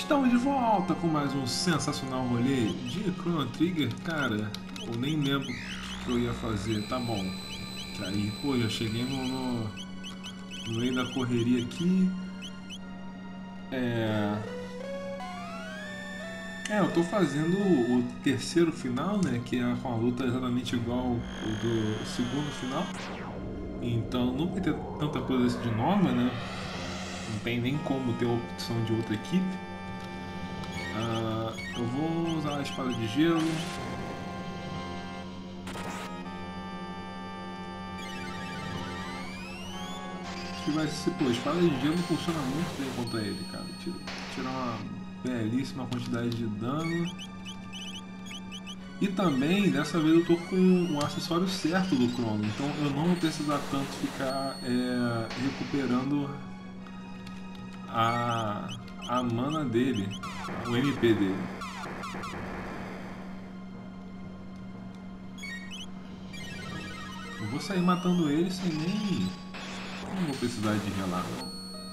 Estamos de volta com mais um sensacional rolê de Chrono Trigger. Cara, eu nem lembro o que eu ia fazer, tá bom. Aí, pô, já cheguei no meio da correria aqui. Eu tô fazendo o terceiro final, né? Que é com a luta exatamente igual o do segundo final. Então não vai ter tanta coisa de nova, né? Não tem nem como ter a opção de outra equipe. Eu vou usar a espada de gelo. Que vai ser, pô, a espada de gelo funciona muito bem contra ele, cara. Tira uma belíssima quantidade de dano. E também, dessa vez eu tô com o acessório certo do Chrono, então eu não vou precisar tanto ficar recuperando a mana dele, o MP dele. Eu vou sair matando ele sem nem... Não vou precisar de relar, não.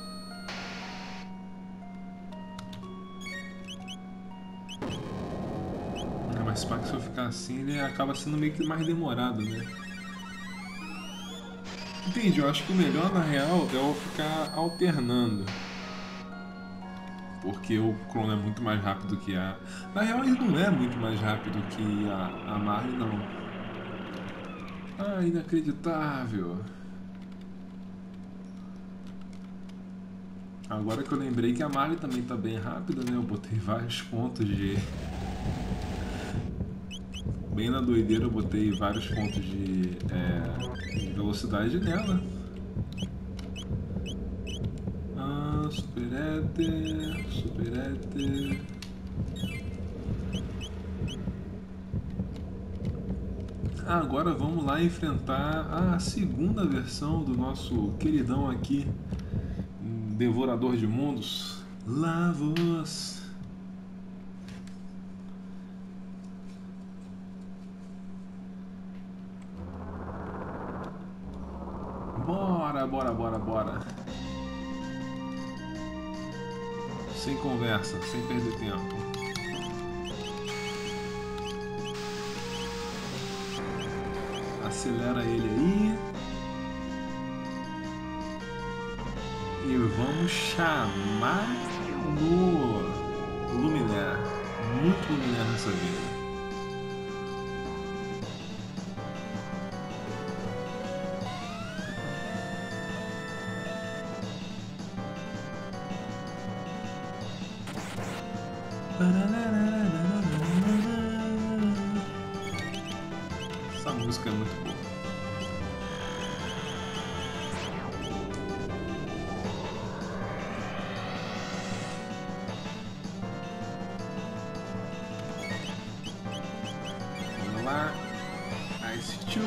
Mas para que se eu ficar assim, ele acaba sendo meio que mais demorado, né? Entendi, eu acho que o melhor na real é eu ficar alternando. Porque o Chrono é muito mais rápido que a... Na real ele não é muito mais rápido que a Marley, não. Ah, inacreditável. Agora que eu lembrei que a Marley também tá bem rápida, né? Eu botei vários pontos de... Bem na doideira eu botei vários pontos de velocidade nela. Super Éter, Super Éter. Agora vamos lá enfrentar a segunda versão do nosso queridão aqui, Devorador de Mundos, Lavos. Bora. Sem conversa, sem perder tempo. Acelera ele aí. E vamos chamar no Luminar. Muito Luminar nessa vida. Essa música é muito boa. Vamos lá. Ice 2.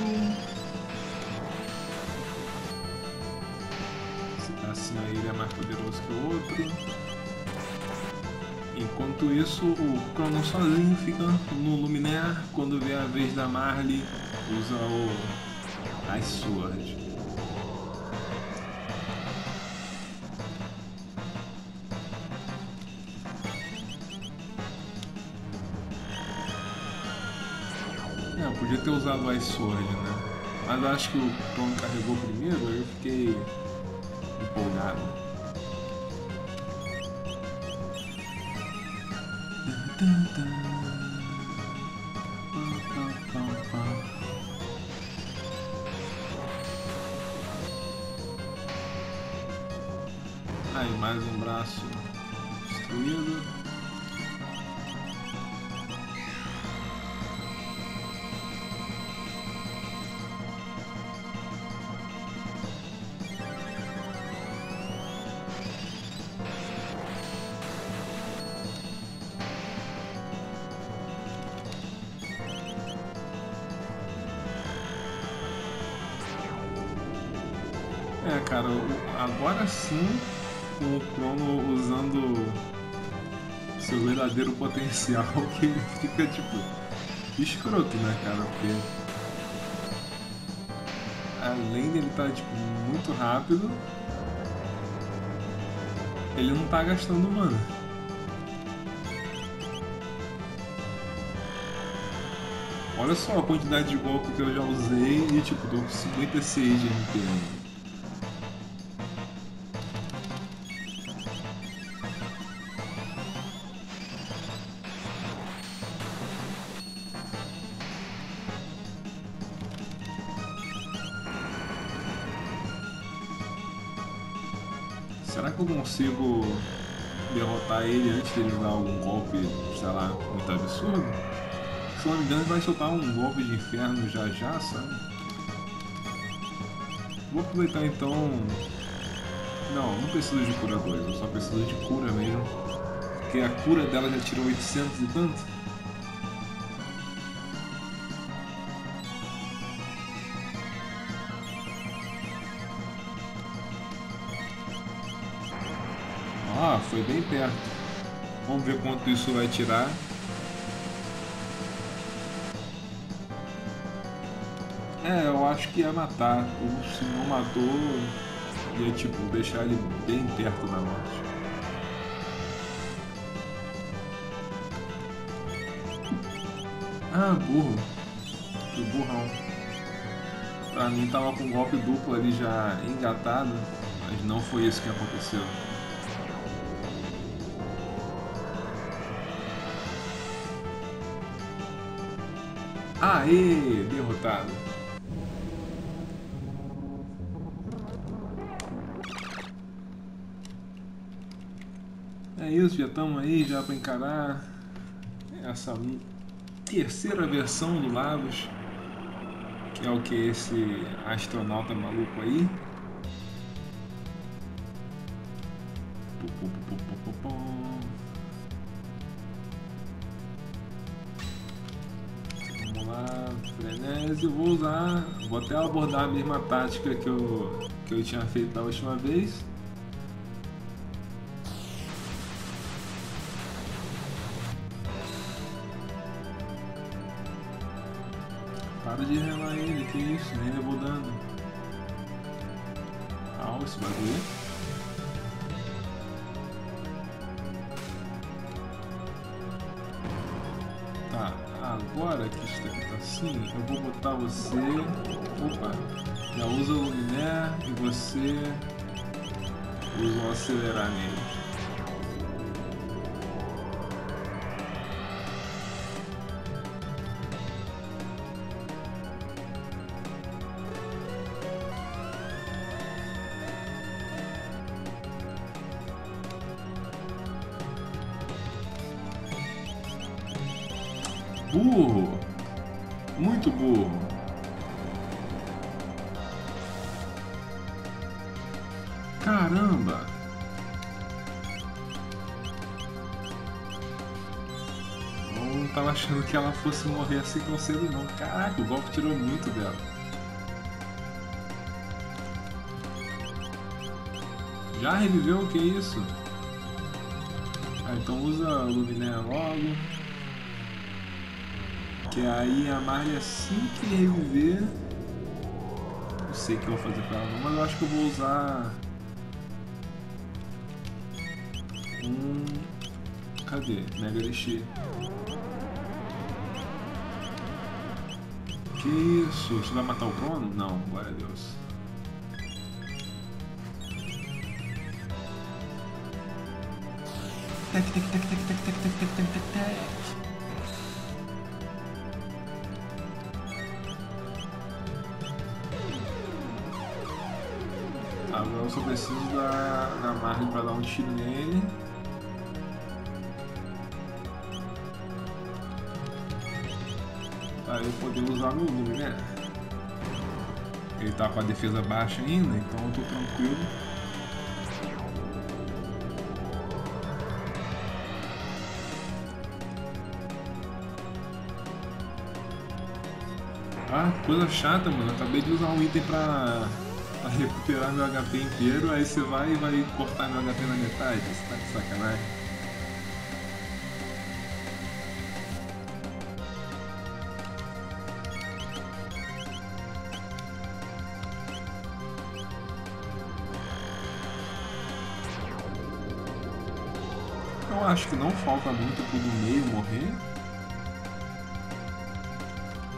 Assim aí ele é mais poderoso que o outro. Enquanto isso, o Chrono sozinho fica no Luminaire. Quando vê a vez da Marley, usa o Ice Sword. Eu podia ter usado o Ice Sword, né? Mas eu acho que o Chrono carregou primeiro, aí eu fiquei empolgado. Aí mais um braço destruído. Cara, agora sim o Chrono usando seu verdadeiro potencial, que ele fica tipo escroto, né, cara? Porque além dele estar tipo muito rápido, ele não tá gastando mana. Olha só a quantidade de golpe que eu já usei e tipo, tô com 56 de MP. Será que eu consigo derrotar ele antes de ele dar algum golpe, sei lá, muito absurdo? Se não me engano, ele vai soltar um golpe de inferno já já, sabe? Vou aproveitar então. Não preciso de cura 2, eu só preciso de cura mesmo. Porque a cura dela já tirou 800 e tanto. Ah, foi bem perto. Vamos ver quanto isso vai tirar. É, eu acho que ia matar. Ou se não matou, ia tipo deixar ele bem perto da morte. Ah, burro. Que burrão. Pra mim tava com um golpe duplo ali já engatado, mas não foi isso que aconteceu. Aê! Derrotado. É isso, já estamos aí já para encarar essa terceira versão do Lavos, que é o que esse astronauta maluco aí. Vamos lá, frenesi, vou até abordar a mesma tática que eu tinha feito da última vez. Para de relar ele, que isso, nem levou dano. Au, esse bagulho. Tá, agora que isso daqui tá assim, eu vou botar você. Opa, já usa o Luminé e você usa o acelerar nele. Burro! Muito burro! Caramba! Não tava achando que ela fosse morrer assim tão cedo não. Caraca, o golpe tirou muito dela. Já reviveu? O que é isso? Ah, então usa o Luminé logo. Que aí a Marley, assim que reviver, não sei o que eu vou fazer com ela não, mas eu acho que eu vou usar cadê? Mega Elixir. Que isso? Você vai matar o Crono? Não, glória a Deus. Tec, tec, tec, tec, tec, tec, tec, tec, tec, tec, tec. Agora eu só preciso da Marley para dar um tiro nele. Para eu poder usar meu Lume, né? Ele tá com a defesa baixa ainda, então eu tô tranquilo. Ah, coisa chata, mano. Eu acabei de usar um item pra recuperar meu HP inteiro, aí você vai cortar meu HP na metade. Você tá de sacanagem. Eu acho que não falta muito pro do meio morrer.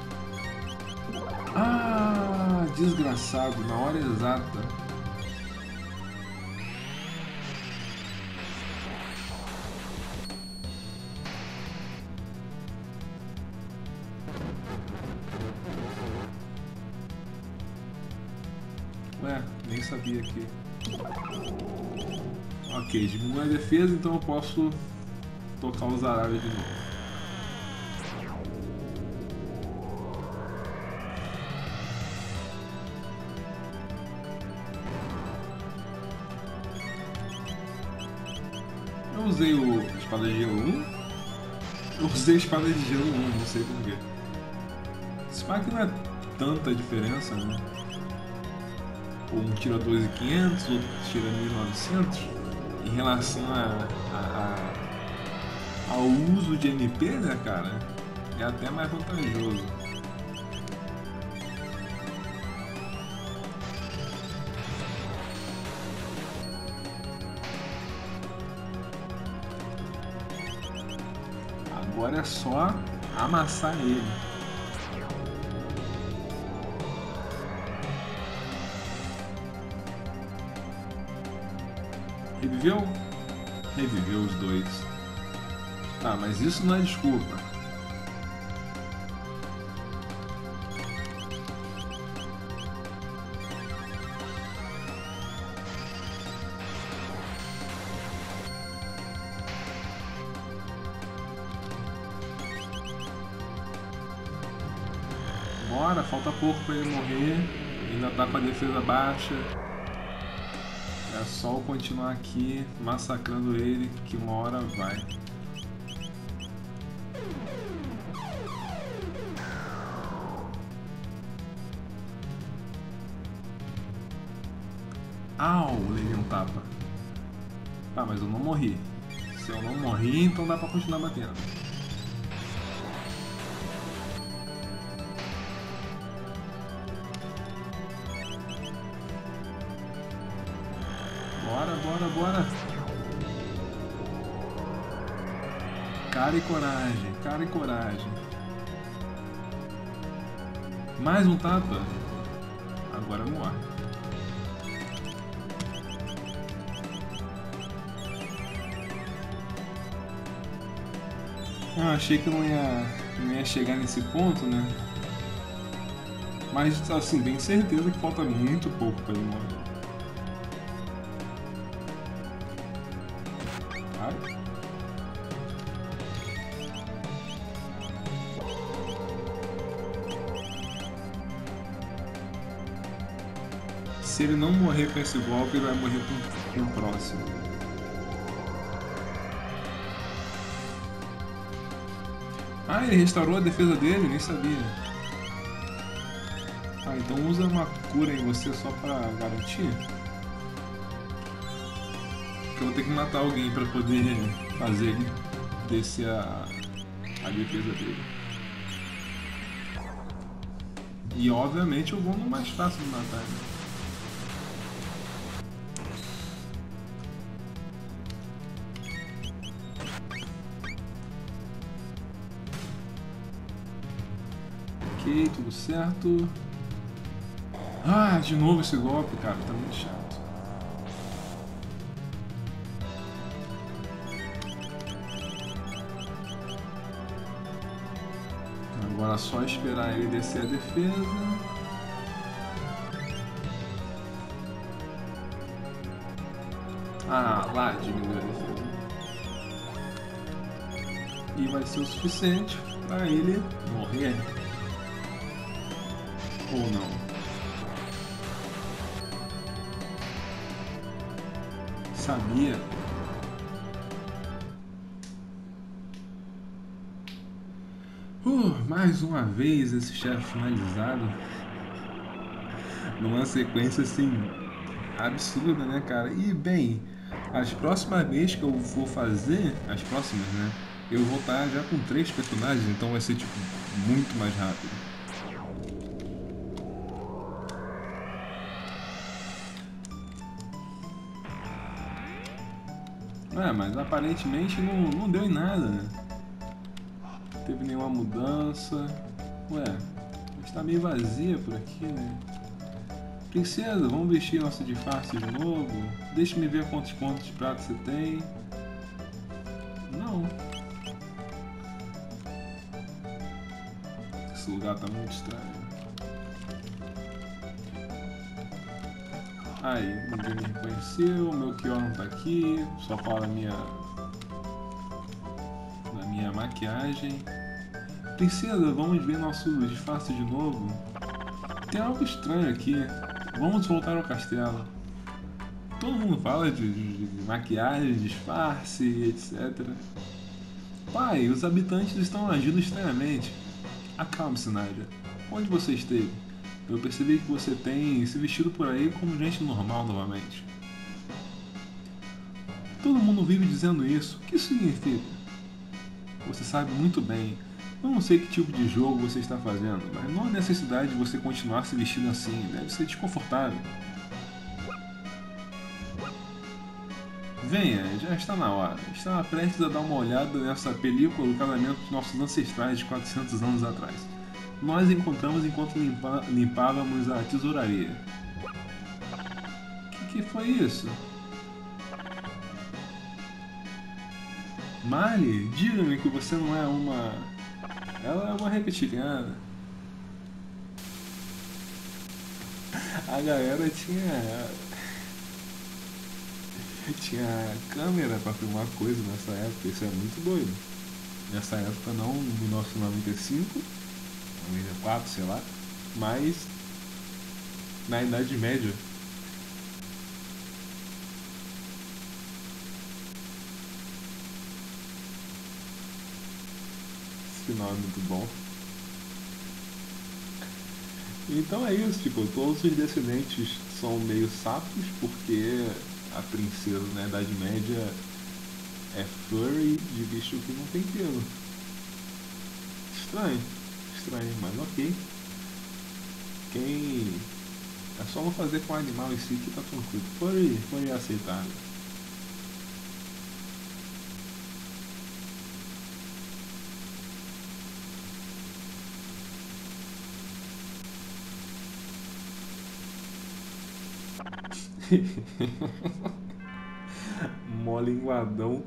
Ah, desgraçado, na hora exata. Ué, nem sabia que... Ok, diminui a defesa, então eu posso tocar os aralhos de novo. Eu usei o espada de gelo 1? Eu usei a espada de gelo 1, não sei porquê. Esse pack não é tanta diferença, né? Um tira 2.500, outro tira 1.900. Em relação ao uso de MP, né, cara? É até mais vantajoso. Agora é só amassar ele. Reviveu? Reviveu os dois. Tá, mas isso não é desculpa. Bora, falta pouco pra ele morrer. Ainda tá com a defesa baixa. É só eu continuar aqui massacrando ele que uma hora vai. Au, levei um tapa. Tá, mas eu não morri. Se eu não morri, então dá pra continuar batendo. Bora, bora, bora. Cara e coragem, cara e coragem. Mais um tapa. Agora morre. Ah, achei que não ia chegar nesse ponto, né? Mas assim, tenho certeza que falta muito pouco pra ele morrer. Vai. Se ele não morrer com esse golpe, ele vai morrer com o próximo. Ah, ele restaurou a defesa dele? Nem sabia. Ah, então usa uma cura em você só pra garantir. Porque eu vou ter que matar alguém pra poder fazer ele descer a defesa dele. E obviamente eu vou no mais fácil de matar, né? Ok, tudo certo. Ah, de novo esse golpe, cara, tá muito chato. Agora é só esperar ele descer a defesa. Ah, lá diminuiu a defesa. E vai ser o suficiente para ele morrer. Ou não. Sabia. Mais uma vez esse chefe finalizado. Numa sequência assim absurda, né, cara? E bem, as próximas vezes que eu for fazer, as próximas, né? Eu vou estar já com 3 personagens, então vai ser tipo muito mais rápido. Mas aparentemente não deu em nada, né? Não teve nenhuma mudança. Ué, Está meio vazia por aqui, né? Princesa, vamos vestir nosso disfarce de novo? Deixe-me ver quantos pontos de prata você tem. Não. Esse lugar tá muito estranho. Aí, ninguém me reconheceu, meu Kior não tá aqui, só fala na minha maquiagem. Princesa, vamos ver nosso disfarce de novo? Tem algo estranho aqui. Vamos voltar ao castelo. Todo mundo fala de maquiagem, disfarce, etc. Pai, os habitantes estão agindo estranhamente. Acalme-se, Nadia. Onde você esteve? Eu percebi que você tem se vestido por aí como gente normal novamente. Todo mundo vive dizendo isso. O que isso significa? Você sabe muito bem. Eu não sei que tipo de jogo você está fazendo, mas não há necessidade de você continuar se vestindo assim. Deve ser desconfortável. Venha, já está na hora. Estava prestes a dar uma olhada nessa película do casamento dos nossos ancestrais de 400 anos atrás. Nós encontramos enquanto limpávamos a tesouraria. Que foi isso? Marley, diga-me que você não é uma... Ela é uma reptiliana. A galera tinha câmera pra filmar coisa nessa época, isso é muito doido. Nessa época não, em 1995, 94, sei lá, mas na Idade Média. Esse final é muito bom. Então é isso, tipo, todos os descendentes são meio sapos porque a princesa na Idade Média é furry de bicho que não tem pelo. Estranho, estranho, mas ok. Quem... É só não fazer com o animal em si que tá tranquilo. Furry é aceitável. Molinguadão.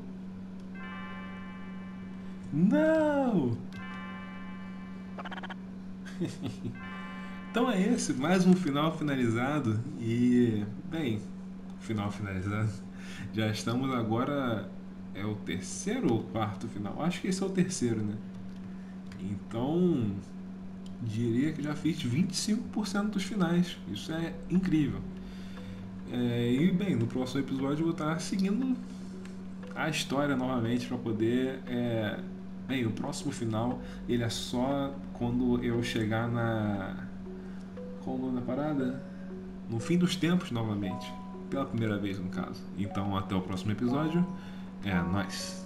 Não! Então é esse, mais um final finalizado e, bem, final finalizado. Já estamos agora, é o terceiro ou quarto final? Acho que esse é o terceiro, né? Então, diria que já fiz 25% dos finais. Isso é incrível. E, bem, no próximo episódio eu vou estar seguindo a história novamente para poder... Bem, o próximo final, ele é só quando eu chegar na parada? No fim dos tempos novamente. Pela primeira vez, no caso. Então, até o próximo episódio. É nóis.